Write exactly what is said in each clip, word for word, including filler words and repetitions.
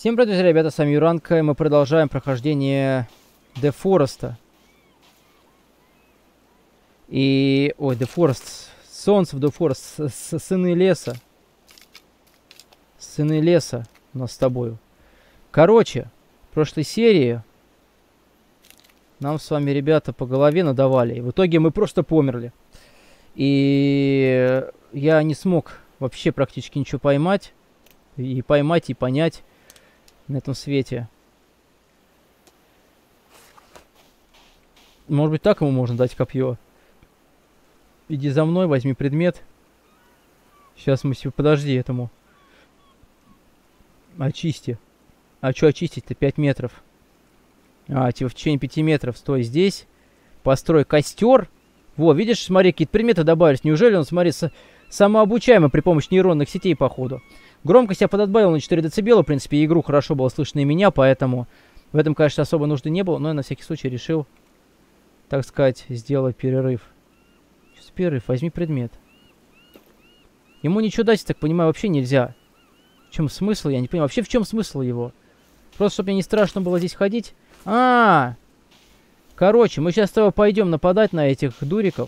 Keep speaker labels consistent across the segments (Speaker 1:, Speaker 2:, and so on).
Speaker 1: Всем привет, друзья, ребята, с вами Юранка, и мы продолжаем прохождение The Forest. И... Ой, The Forest. Sons of the Forest. С Сыны леса. Сыны леса у нас с тобою. Короче, в прошлой серии нам с вами, ребята, по голове надавали. И в итоге мы просто померли. И я не смог вообще практически ничего поймать. И поймать, и понять на этом свете. Может быть, так ему можно дать копье. Иди за мной, возьми предмет. Сейчас мы себе... Подожди этому. Очисти. А что очистить-то? пять метров. А, типа в течение пяти метров. Стой здесь. Построй костер. Во, видишь, смотри, какие-то предметы добавились. Неужели он, смотри, самообучаемый при помощи нейронных сетей, походу. Громкость я подотбавил на четыре децибела. В принципе, игру хорошо было слышно и меня, поэтому в этом, конечно, особо нужды не было. Но я на всякий случай решил, так сказать, сделать перерыв. Сейчас перерыв, возьми предмет. Ему ничего дать, так понимаю, вообще нельзя. В чем смысл? Я не понимаю. Вообще, в чем смысл его? Просто, чтобы мне не страшно было здесь ходить. А, -а, а Короче, мы сейчас с тобой пойдем нападать на этих дуриков.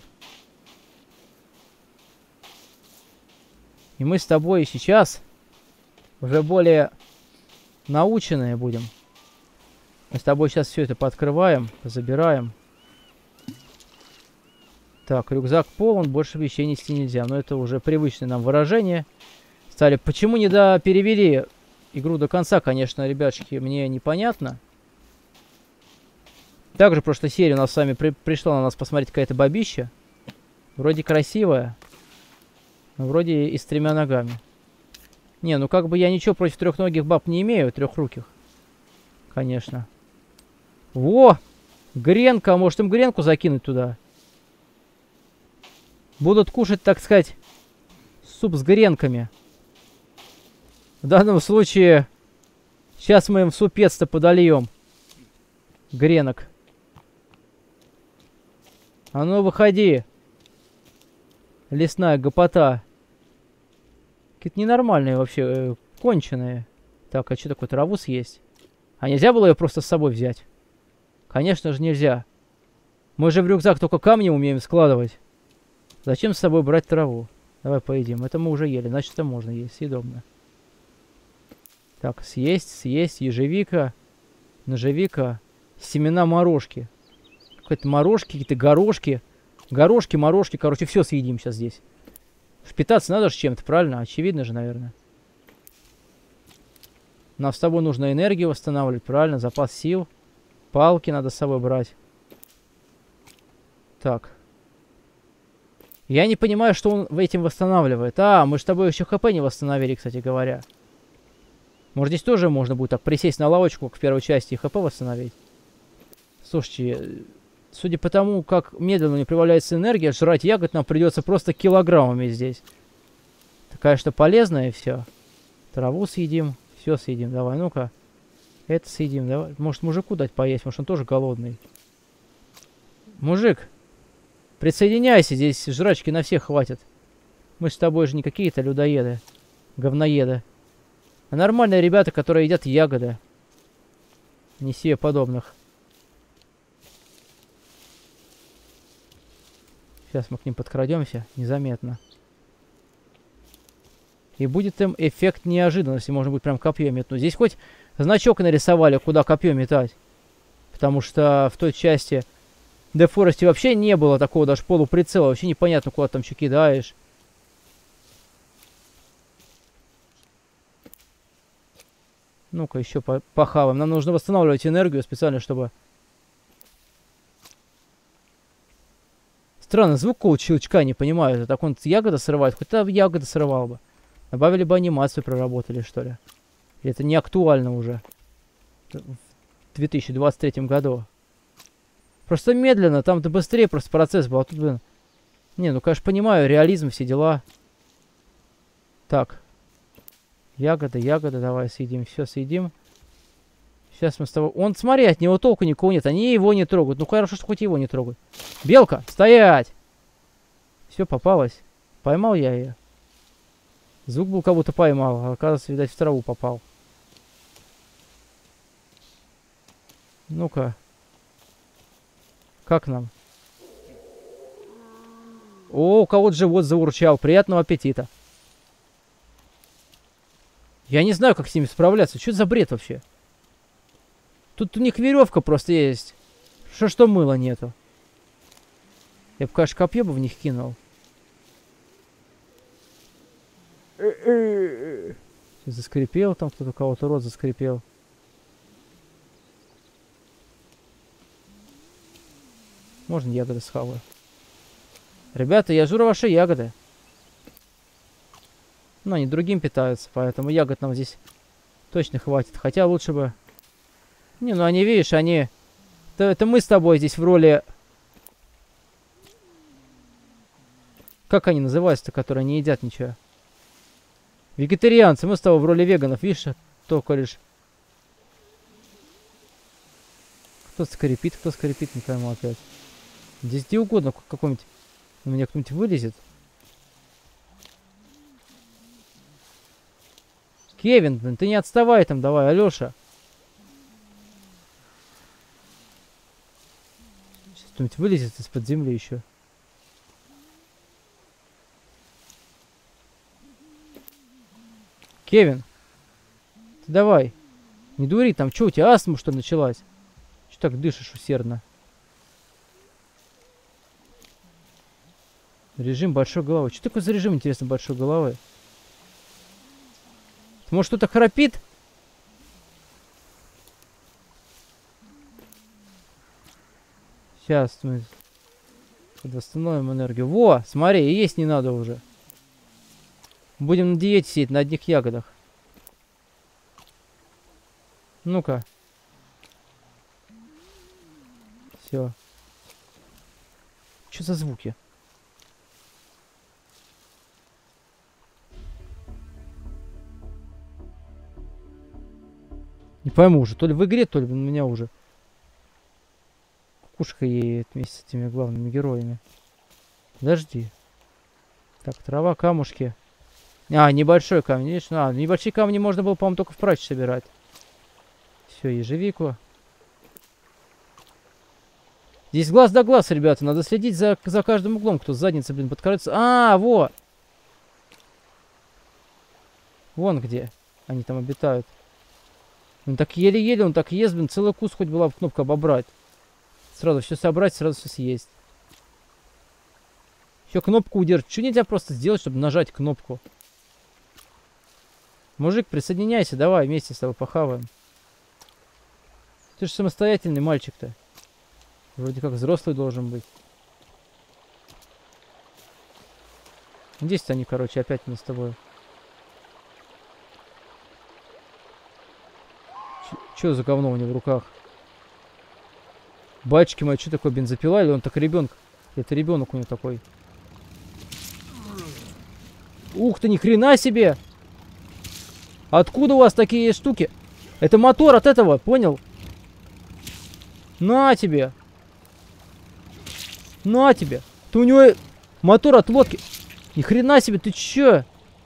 Speaker 1: И мы с тобой сейчас уже более наученные будем. Мы с тобой сейчас все это пооткрываем, забираем. Так, рюкзак полон, больше вещей нести нельзя. Но это уже привычное нам выражение. Стали, почему не до перевели игру до конца, конечно, ребятушки, мне непонятно. Также в прошлой серии у нас с вами при пришла на нас посмотреть какая-то бабища. Вроде красивая. Но вроде и с тремя ногами. Не, ну как бы я ничего против трехногих баб не имею, трехруких. Конечно. Во! Гренка, а может им гренку закинуть туда? Будут кушать, так сказать, суп с гренками. В данном случае, сейчас мы им супец-то подольем. Гренок. А ну, выходи. Лесная гопота. Какие-то ненормальные вообще, э, конченые. Так, а что такое, траву съесть? А нельзя было ее просто с собой взять? Конечно же нельзя. Мы же в рюкзак только камни умеем складывать. Зачем с собой брать траву? Давай поедим. Это мы уже ели, значит это можно есть, съедобно. Так, съесть, съесть, ежевика, ножевика, семена морожки. Какие-то морожки, какие-то горошки. Горошки, морожки, короче, все съедим сейчас здесь. Впитаться надо же чем-то, правильно? Очевидно же, наверное. Нам с тобой нужно энергию восстанавливать, правильно? Запас сил. Палки надо с собой брать. Так. Я не понимаю, что он в этим восстанавливает. А, мы же с тобой еще хп не восстановили, кстати говоря. Может, здесь тоже можно будет так присесть на лавочку, как в первой части, и хп восстановить? Слушайте, судя по тому, как медленно не прибавляется энергия, жрать ягод нам придется просто килограммами здесь. Это, конечно, полезно и все. Траву съедим, все съедим. Давай, ну-ка. Это съедим. Давай. Может, мужику дать поесть, может, он тоже голодный. Мужик, присоединяйся, здесь жрачки на всех хватит. Мы с тобой же не какие-то людоеды, говноеды. А нормальные ребята, которые едят ягоды. Не себе подобных. Сейчас мы к ним подкрадемся незаметно. И будет им эффект неожиданности. Можно будет прям копье метнуть. Здесь хоть значок нарисовали, куда копье метать. Потому что в той части The Forest вообще не было такого даже полуприцела. Вообще непонятно, куда там что кидаешь. Ну-ка, еще по похаваем. Нам нужно восстанавливать энергию специально, чтобы... Странно, звук какого щелчка, не понимаю. Это так он ягода срывает. Хоть там ягода срывал бы. Добавили бы анимацию, проработали, что ли. Или это не актуально уже. В две тысячи двадцать третьем году. Просто медленно, там-то быстрее просто процесс был. А тут, блин... Не, ну, конечно, понимаю, реализм, все дела. Так. Ягода, ягода, давай съедим, все съедим. Сейчас мы с тобой... Он, смотри, от него толку никого нет. Они его не трогают. Ну, хорошо, что хоть его не трогают. Белка, стоять! Все, попалось. Поймал я ее. Звук был, как будто поймал. А оказывается, видать, в траву попал. Ну-ка. Как нам? О, у кого-то живот заурчал. Приятного аппетита. Я не знаю, как с ними справляться. Что это за бред вообще? Тут у них веревка просто есть. Что, что мыла нету? Я бы, конечно, копье бы в них кинул. Заскрипел там кто-то, у кого-то рот заскрипел. Можно ягоды схаваю. Ребята, я жру ваши ягоды. Но они другим питаются, поэтому ягод нам здесь точно хватит. Хотя лучше бы... Не, ну они, видишь, они... Это, это мы с тобой здесь в роли... Как они называются-то, которые не едят ничего? Вегетарианцы. Мы с тобой в роли веганов, видишь? Только лишь... Кто скрипит, кто скрипит, не пойму опять. Здесь где угодно какой-нибудь... У меня кто-нибудь вылезет. Кевин, блин, ты не отставай там, давай, Алёша. Сейчас кто-нибудь вылезет из-под земли еще. Кевин, ты давай. Не дури, там что, у тебя астма что началась? Что так дышишь усердно? Режим большой головы. Что такое за режим, интересно, большой головы? Может, кто-то храпит? Сейчас мы восстановим энергию. Во, смотри, есть не надо уже. Будем на диете сидеть, на одних ягодах. Ну-ка. Все. Что за звуки? Не пойму уже, то ли в игре, то ли на меня уже кукушка едет вместе с этими главными героями. Подожди. Так, трава, камушки. А, небольшой камень, видишь? А, небольшие камни можно было, по-моему, только в прач собирать. Все, ежевику. Здесь глаз да глаз, ребята. Надо следить за, за каждым углом, кто с задницы, блин, подкрадется. А, во! Вон где они там обитают. Он так еле-еле, он так ест, блин, целый кус хоть была бы кнопка обобрать. Сразу все собрать, сразу все съесть. Еще кнопку удержать. Что нельзя просто сделать, чтобы нажать кнопку? Мужик, присоединяйся, давай, вместе с тобой похаваем. Ты же самостоятельный мальчик-то. Вроде как взрослый должен быть. Здесь они, короче, опять мы с тобой. Что за говно у него в руках? Батюшки мои, что такое, бензопила? Или он так ребенок? Это ребенок у него такой. Ух ты, ни хрена себе! Откуда у вас такие штуки? Это мотор от этого, понял? На тебе! На тебе! Ты у него мотор от лодки. Ни хрена себе, ты чё?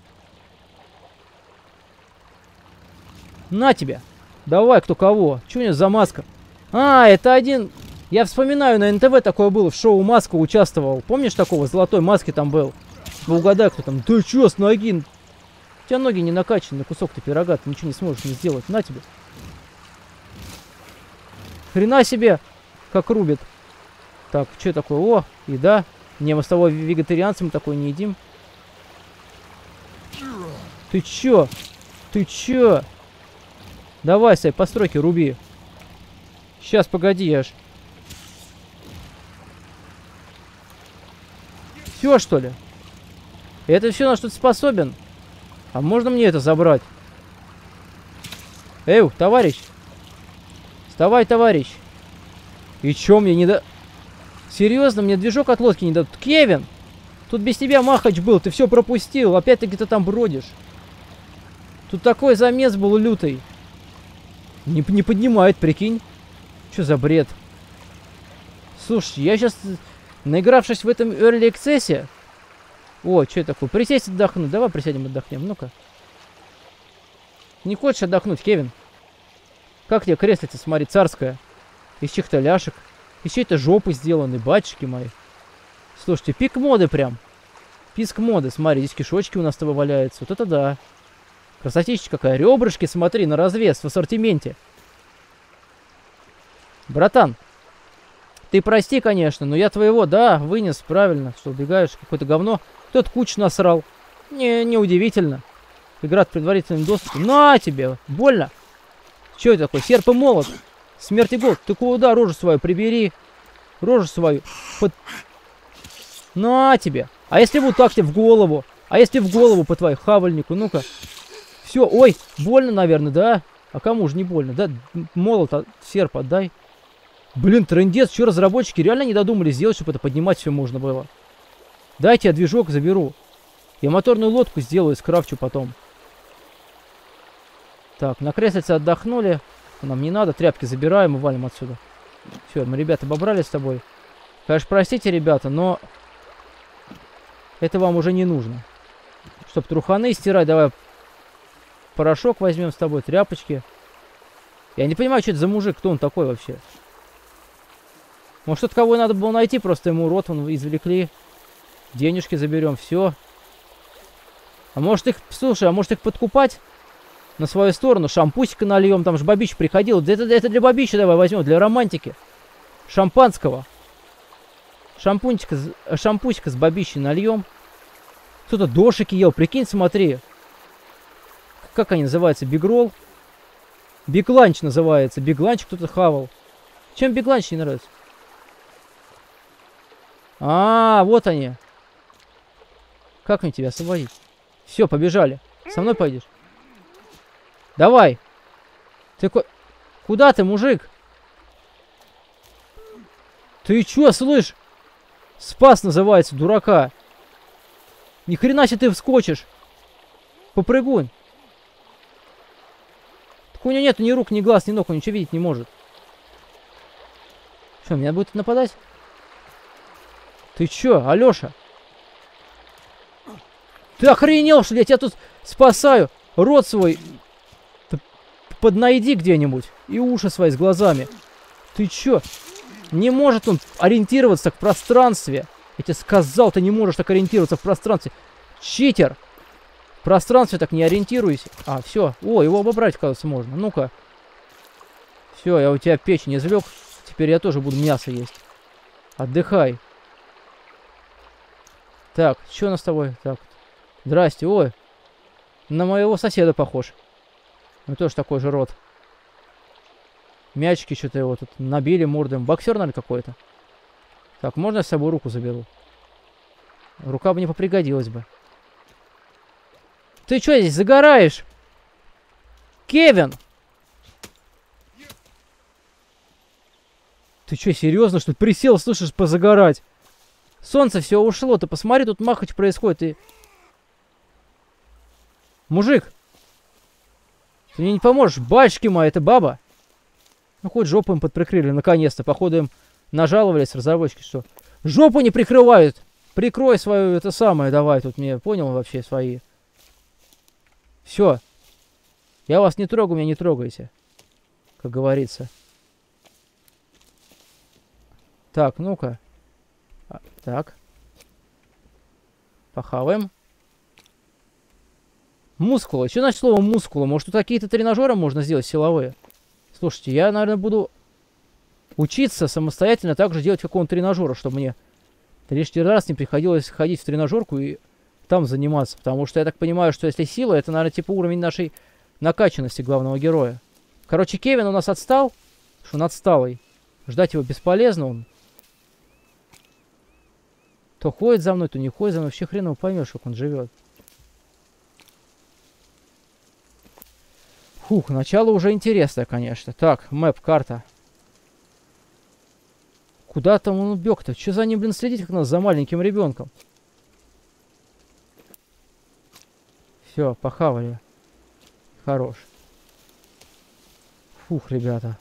Speaker 1: На тебе! Давай, кто кого. Что у него за маска? А, это один... Я вспоминаю, на эн тэ вэ такое было. В шоу «Маска» участвовал. Помнишь такого? Золотой маски там был. Ну, угадай, кто там. Ты чё, с ноги? У тебя ноги не накачаны на кусок-то пирога. Ты ничего не сможешь не сделать. На тебе. Хрена себе, как рубит. Так, что такое? О, еда. Не, мы с тобой вегетарианцем такой не едим. Ты чё? Ты чё? Давай, Сай, постройки руби. Сейчас, погоди, я ж. Все, что ли? Это все на что-то способен? А можно мне это забрать? Эй, товарищ. Вставай, товарищ. И чё мне не да... Серьезно, мне движок от лодки не дадут. Кевин! Тут без тебя махач был, ты все пропустил. Опять-таки ты там бродишь. Тут такой замес был лютый. Не, не поднимает, прикинь. Что за бред? Слушай, я сейчас, наигравшись в этом Early Access... О, что это такое? Присесть отдохнуть. Давай присядем отдохнем. Ну-ка. Не хочешь отдохнуть, Кевин? Как тебе креслице, смотри, царское? Из чьих-то ляшек. Из чьей-то жопы сделаны, батюшки мои. Слушайте, пик моды прям. Писк моды. Смотри, здесь кишочки у нас с тобой валяются. Вот это да. Красотища какая. Ребрышки, смотри, на развес, в ассортименте. Братан, ты прости, конечно, но я твоего, да, вынес, правильно, что убегаешь, какое-то говно. Кто-то кучу насрал. Не, неудивительно. Игра от предварительным доступом. На тебе, больно. Что это такое? Серп и молот. Смерть и голод. Ты куда рожу свою прибери? Рожу свою. Под... На тебе. А если вот так тебе в голову? А если в голову по твоей хавальнику? Ну-ка. Все, ой, больно, наверное, да? А кому же не больно? Да, молот, а, серп отдай. Блин, трындец, что разработчики реально не додумались сделать, чтобы это поднимать все можно было. Дайте я движок заберу. Я моторную лодку сделаю, скрафчу потом. Так, на креслице отдохнули. Нам не надо, тряпки забираем и валим отсюда. Все, мы, ребята, обобрали с тобой. Конечно, простите, ребята, но это вам уже не нужно. Чтоб труханы стирать, давай порошок возьмем с тобой, тряпочки. Я не понимаю, что это за мужик, кто он такой вообще. Может, тот, кого надо было найти, просто ему рот вон извлекли. Денежки заберем, все. А может их, слушай, а может их подкупать на свою сторону? Шампусика нальем, там же бабища приходил. Это, это для бабища давай возьмем, для романтики. Шампанского. Шампунчика, шампусика с бабищей нальем. Кто-то дошики ел, прикинь, смотри. Как они называются? Бигролл? Бигланч называется. Бигланч кто-то хавал. Чем бигланч не нравится? А, вот они. Как мне тебя освободить? Все, побежали. Со мной пойдешь? Давай. Ты ку... Куда ты, мужик? Ты чё, слышь? Спас называется, дурака. Ни хрена себе ты вскочишь. Попрыгунь. Так у него нету ни рук, ни глаз, ни ног, он ничего видеть не может. Что, меня будет нападать? Ты чё, Алёша? Ты охренел, что ли? Я тебя тут спасаю. Рот свой поднайди где-нибудь. И уши свои с глазами. Ты чё? Не может он ориентироваться в пространстве. Я тебе сказал, ты не можешь так ориентироваться в пространстве. Читер. В пространстве так не ориентируйся. А, все. О, его обобрать, кажется, можно. Ну-ка. Все, я у тебя печень извлек. Теперь я тоже буду мясо есть. Отдыхай. Так, что у нас с тобой? Так. Здрасте, ой. На моего соседа похож. Ну тоже такой же рот. Мячики что-то его тут набили мордом. Боксер, наверное, какой-то. Так, можно я с собой руку заберу? Рука бы не попригодилась бы. Ты что здесь загораешь? Кевин! Ты что, серьезно, что ли? Присел, слышишь, позагорать? Солнце все ушло. Ты посмотри, тут махач происходит. И... Мужик! Ты мне не поможешь. Батюшки мои, это баба. Ну, хоть жопу им подприкрыли, наконец-то. Походу им нажаловались разработчики, что жопу не прикрывают. Прикрой свою, это самое, давай тут мне, понял вообще свои. Все. Я вас не трогаю, меня не трогайте. Как говорится. Так, ну-ка. А, так. Похаваем. Мускулы. Что значит слово мускулы? Может, тут какие-то тренажеры можно сделать силовые? Слушайте, я, наверное, буду учиться самостоятельно также делать какого-то тренажера, чтобы мне лишний раз не приходилось ходить в тренажерку и там заниматься. Потому что я так понимаю, что если сила, это, наверное, типа уровень нашей накачанности главного героя. Короче, Кевин у нас отстал. Что он отсталый. Ждать его бесполезно. Он то ходит за мной, то не ходит за мной. Вообще хрен его поймешь, как он живет. Фух, начало уже интересное, конечно. Так, мэп, карта. Куда там он убег-то? Че за ним, блин, следить, как нас за маленьким ребенком? Все, похавали. Хорош. Фух, ребята.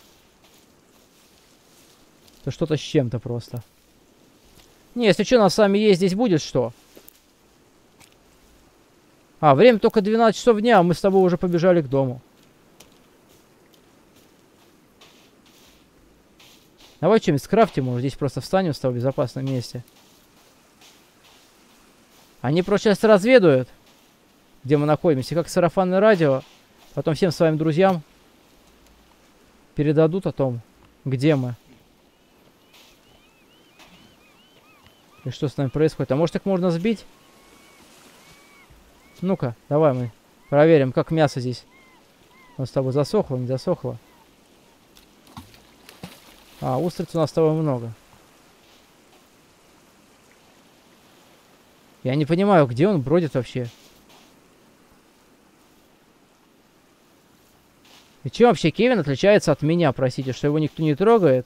Speaker 1: Это что-то с чем-то просто. Не, если что, нас с вами есть здесь будет что? А, время только двенадцать часов дня, а мы с тобой уже побежали к дому. Давай что-нибудь скрафтим, может, здесь просто встанем с тобой в безопасном месте. Они просто сейчас разведают, где мы находимся, как сарафанное радио. Потом всем своим друзьям передадут о том, где мы. И что с нами происходит. А может, их можно сбить? Ну-ка, давай мы проверим, как мясо здесь. У нас с тобой засохло, не засохло. А, устриц у нас с тобой много. Я не понимаю, где он бродит вообще. И чем вообще Кевин отличается от меня, простите, что его никто не трогает?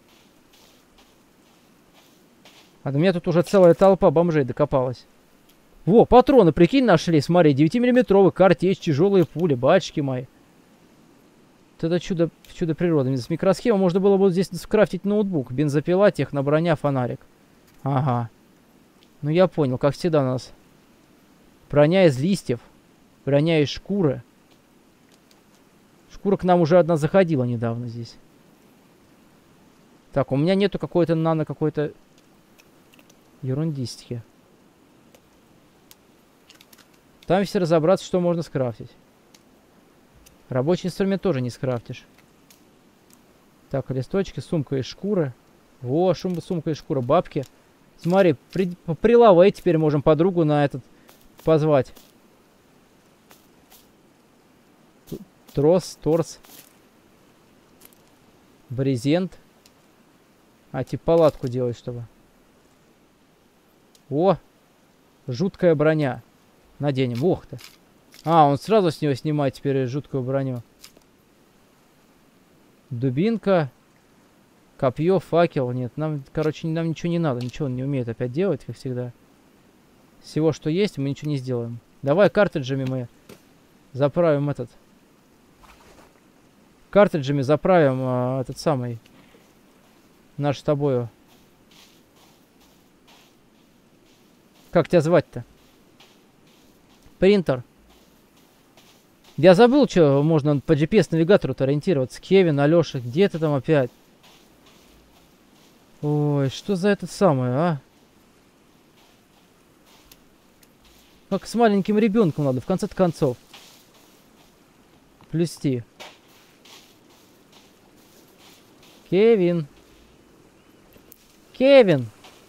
Speaker 1: А до меня тут уже целая толпа бомжей докопалась. Во, патроны, прикинь, нашли. Смотри, девятимиллиметровый картечь, тяжелые пули, батюшки мои. Вот это чудо, чудо природы. С микросхемой можно было бы здесь скрафтить ноутбук. Бензопила, техноброня, фонарик. Ага. Ну я понял, как всегда у нас. Броня из листьев. Броня из шкуры. Шкура к нам уже одна заходила недавно здесь. Так, у меня нету какой-то нано какой-то ерундистики. Там все разобраться, что можно скрафтить. Рабочий инструмент тоже не скрафтишь. Так, листочки, сумка из шкуры. Во, шум, сумка из шкуры, бабки. Смотри, при, прилавай, теперь можем подругу на этот позвать. Трос, торс. Брезент. А, типа палатку делать, чтобы. О! Жуткая броня. Наденем. Ох ты. А, он сразу с него снимает теперь жуткую броню. Дубинка. Копье, факел. Нет, нам, короче, нам ничего не надо. Ничего он не умеет опять делать, как всегда. Всего, что есть, мы ничего не сделаем. Давай картриджами мы заправим этот. Картриджами заправим а, этот самый. Наш с тобою. Как тебя звать-то? Принтер. Я забыл, что можно по джи пи эс-навигатору-то ориентироваться. Кевин, Алёша, где ты там опять? Ой, что за этот самый, а? Как с маленьким ребенком надо, в конце-то концов. Плюсти. Кевин. Кевин.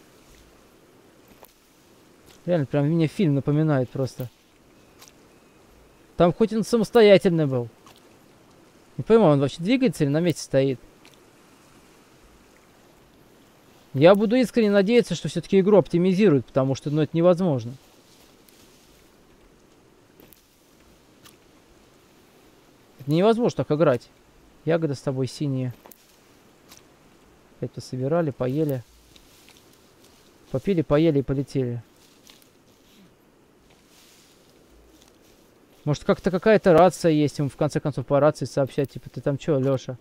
Speaker 1: Реально, прям мне фильм напоминает просто. Там хоть он самостоятельный был. Не понимаю, он вообще двигается или на месте стоит? Я буду искренне надеяться, что все-таки игру оптимизируют, потому что, ну, это невозможно. Это невозможно так играть. Ягоды с тобой синие. Опять пособирали, поели. Попили, поели и полетели. Может, как-то какая-то рация есть, ему в конце концов по рации сообщать, типа, ты там чё, Лёша?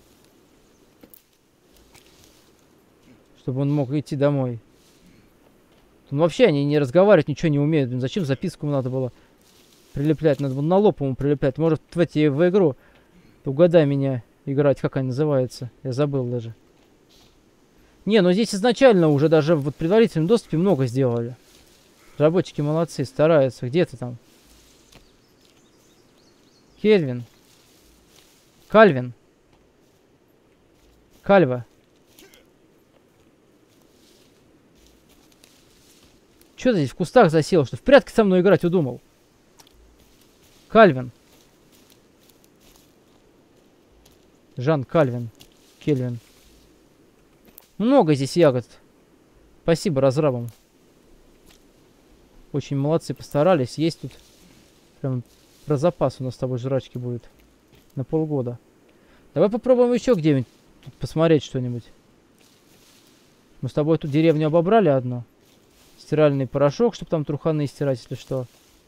Speaker 1: Чтобы он мог идти домой. Он вообще они не разговаривать, ничего не умеют. Блин, зачем записку надо было прилеплять? Надо было на лоб ему прилеплять. Может, в, эти, в игру угадай меня играть, как она называется. Я забыл даже. Не, ну здесь изначально уже даже в предварительном доступе много сделали. Разработчики молодцы, стараются. Где ты там? Кельвин. Кальвин. Кальва. Чё ты здесь в кустах засел? Что в прятки со мной играть удумал? Кальвин. Жан Кальвин. Кельвин. Много здесь ягод. Спасибо разрабам. Очень молодцы, постарались. Есть тут прям про запас у нас с тобой жрачки будет. На полгода. Давай попробуем еще где-нибудь посмотреть что-нибудь. Мы с тобой тут деревню обобрали одну. Стиральный порошок, чтобы там труханы стирать, если что.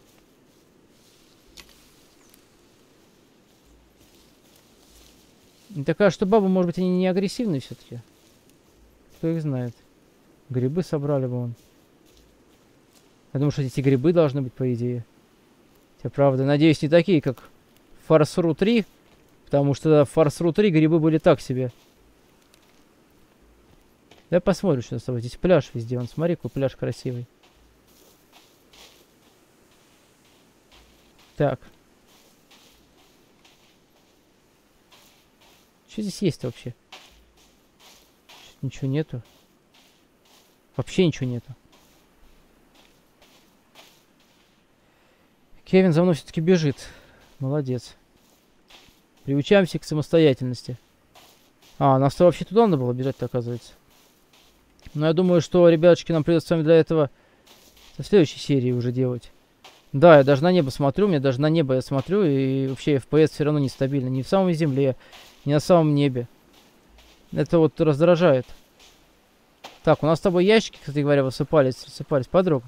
Speaker 1: И такая, что бабы, может быть, они не агрессивные все-таки. Кто их знает. Грибы собрали бы он. Я думаю, что эти грибы должны быть, по идее. Хотя, правда, надеюсь, не такие, как в Фарсру три. Потому что в Фарсру три грибы были так себе. Давай посмотрим, что с тобой. Здесь пляж везде. Вон, смотри, какой пляж красивый. Так. Что здесь есть вообще? Ничего нету. Вообще ничего нету. Кевин за мной все-таки бежит. Молодец. Приучаемся к самостоятельности. А, нас -то вообще туда надо было бежать-то, оказывается. Но я думаю, что, ребятушки, нам придется с вами для этого в следующей серии уже делать. Да, я даже на небо смотрю, мне даже на небо я смотрю, и вообще эф пи эс все равно нестабильно. Ни в самой земле, ни на самом небе. Это вот раздражает. Так, у нас с тобой ящики, кстати говоря, высыпались, высыпались. Подруга.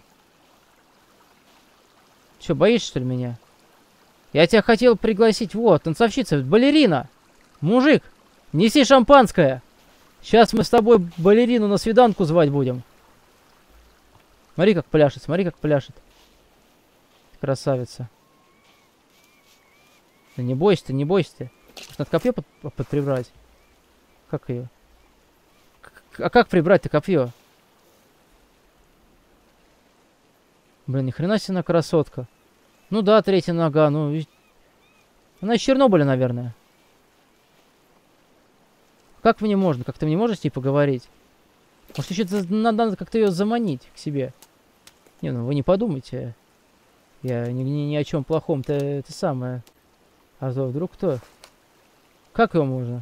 Speaker 1: Че, боишься, что ли, меня? Я тебя хотел пригласить, вот, танцовщица, балерина. Мужик, неси шампанское. Сейчас мы с тобой балерину на свиданку звать будем. Смотри, как пляшет, смотри, как пляшет. Красавица. Да не бойся ты, не бойся ты. Надо копье под, под прибрать. Как ее? А как прибрать-то копье? Блин, ни хрена себе она красотка. Ну да, третья нога, ну... Она из Чернобыля, наверное. Как мне можно? Как-то мне можно с ней поговорить? Может, еще надо, надо как-то ее заманить к себе? Не, ну вы не подумайте. Я ни, ни, ни о чем плохом-то это самое. А то вдруг кто? Как его можно?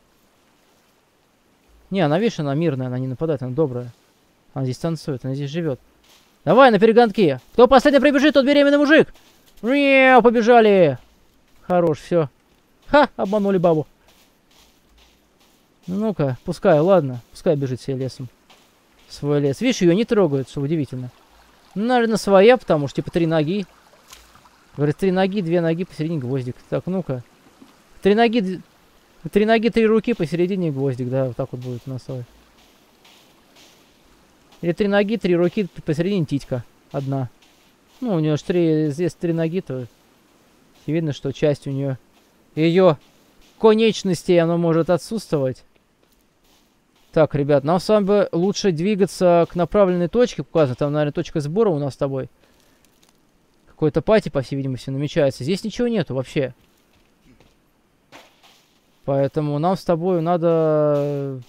Speaker 1: Не, она, видишь, она мирная, она не нападает, она добрая. Она здесь танцует, она здесь живет. Давай, на перегонки. Кто последний прибежит, тот беременный мужик. Мяу, побежали. Хорош, все. Ха, обманули бабу. Ну-ка, пускай, ладно. Пускай бежит себе лесом. В свой лес. Видишь, ее не трогают, что удивительно. Ну, наверное, своя, потому что, типа, три ноги. Говорит, три ноги, две ноги, посередине гвоздик. Так, ну-ка. Три ноги, три ноги, три руки, посередине гвоздик. Да, вот так вот будет у нас. Или три ноги, три руки, посередине титька. Одна. Ну, у нее же три, здесь три ноги, то видно, что часть у нее, ее конечностей, она может отсутствовать. Так, ребят, нам с вами лучше двигаться к направленной точке. Показано, там, наверное, точка сбора у нас с тобой. Какой-то пати, по всей видимости, намечается. Здесь ничего нету вообще. Поэтому нам с тобой надо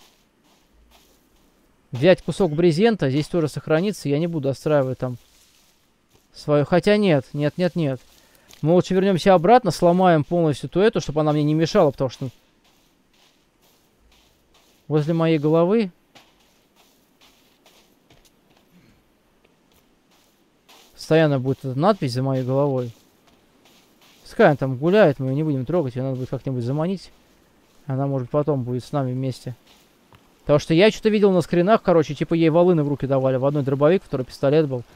Speaker 1: взять кусок брезента. Здесь тоже сохранится. Я не буду отстраивать там свою. Хотя нет, нет, нет, нет. Мы лучше вернемся обратно, сломаем полностью ту эту, чтобы она мне не мешала, потому что возле моей головы постоянно будет эта надпись за моей головой. Пускай она там гуляет, мы ее не будем трогать, ее надо будет как-нибудь заманить. Она, может, потом будет с нами вместе. Потому что я что-то видел на скринах, короче, типа ей волыны в руки давали. В одной дробовик, который пистолет был.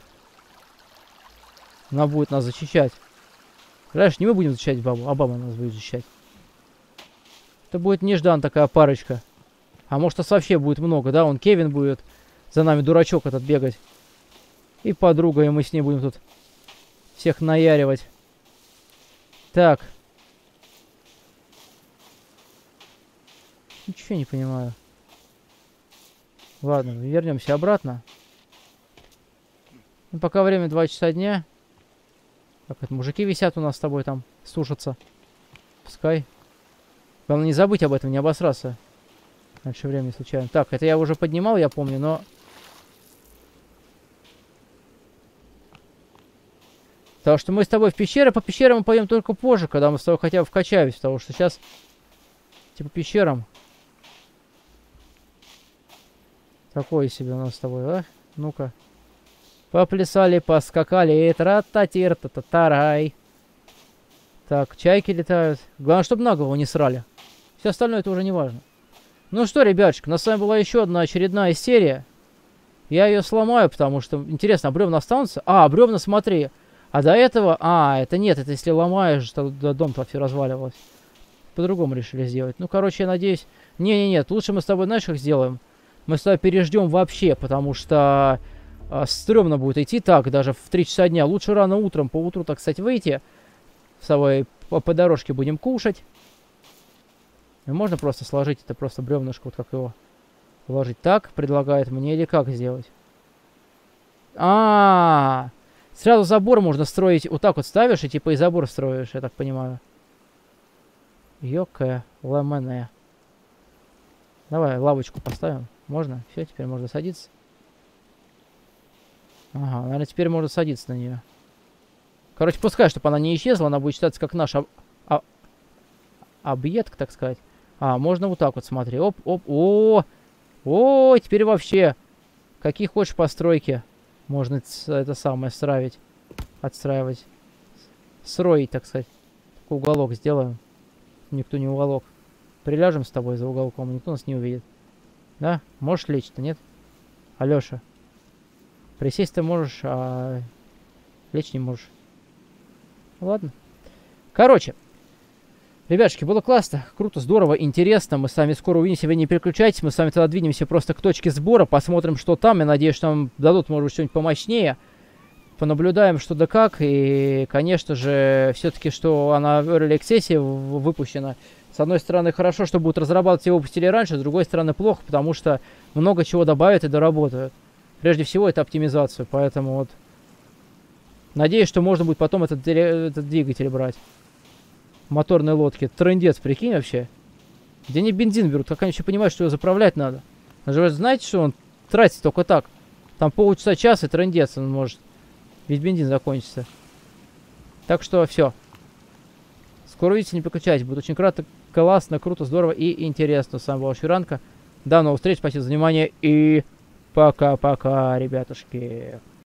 Speaker 1: Она будет нас защищать. Знаешь, не мы будем защищать бабу, а баба нас будет защищать. Это будет неждан такая парочка. А может, нас вообще будет много, да? Он Кевин будет за нами, дурачок этот, бегать. И подруга, и мы с ней будем тут всех наяривать. Так. Ничего не понимаю. Ладно, вернемся обратно. Ну, пока время два часа дня. Так, это мужики висят у нас с тобой там, сушатся. Пускай. Главное не забыть об этом, не обосраться. Раньше времени случайно. Так, это я уже поднимал, я помню, но... Потому что мы с тобой в пещеры, по пещерам мы пойдем только позже, когда мы с тобой хотя бы вкачаемся. Потому что сейчас, типа, пещерам. Такое себе у нас с тобой, а? Ну-ка. Поплясали, поскакали. Тра-та-тир-та-та-тарай. Так, чайки летают. Главное, чтобы на голову не срали. Все остальное это уже не важно. Ну что, ребятушки, у нас с вами была еще одна очередная серия. Я ее сломаю, потому что... Интересно, а бревна останутся? А, бревна, смотри. А до этого... А, это нет, это если ломаешь, то дом-то все разваливалось. По-другому решили сделать. Ну, короче, я надеюсь... Не-не-нет, лучше мы с тобой, знаешь, как сделаем? Мы с тобой переждем вообще, потому что... А, стрёмно будет идти так, даже в три часа дня. Лучше рано утром, по утру, так сказать, выйти. С тобой по, по дорожке будем кушать. И можно просто сложить это просто бревнышко, вот как его. Уложить так предлагает мне или как сделать? А, -а, а Сразу забор можно строить. Вот так вот ставишь и типа и забор строишь, я так понимаю. Ёкая ламене. Давай лавочку поставим. Можно? Все, теперь можно садиться. Ага, наверное, теперь можно садиться на нее. Короче, пускай, чтобы она не исчезла, она будет считаться как наш об... об... объект, так сказать. А, можно вот так вот, смотри. Оп, оп, о, о, теперь вообще. Какие хочешь постройки можно это самое строить. Отстраивать. Строить, так сказать. Такой уголок сделаем. Никто не уголок. Приляжем с тобой за уголком, никто нас не увидит. Да? Можешь лечь-то, нет? Алёша. Присесть ты можешь, а лечь не можешь. Ладно. Короче. Ребятушки, было классно, круто, здорово, интересно. Мы с вами скоро увидимся, вы не переключайтесь. Мы с вами тогда двинемся просто к точке сбора. Посмотрим, что там. Я надеюсь, что нам дадут, может быть, что-нибудь помощнее. Понаблюдаем, что да как. И, конечно же, все-таки, что она в Early Access выпущена. С одной стороны, хорошо, что будут разрабатывать, его выпустили раньше. С другой стороны, плохо, потому что много чего добавят и доработают. Прежде всего, это оптимизацию. Поэтому вот... Надеюсь, что можно будет потом этот, этот двигатель брать. Моторной лодки. Трындец, прикинь вообще. Где они бензин берут? Как они еще понимают, что его заправлять надо? Вы знаете, что он тратится только так? Там полчаса, час и трындец он может. Ведь бензин закончится. Так что все. Скоро увидите, не переключайтесь. Будет очень кратко, классно, круто, здорово и интересно. С вами был Ширанка. До новых встреч, спасибо за внимание и пока-пока, ребятушки.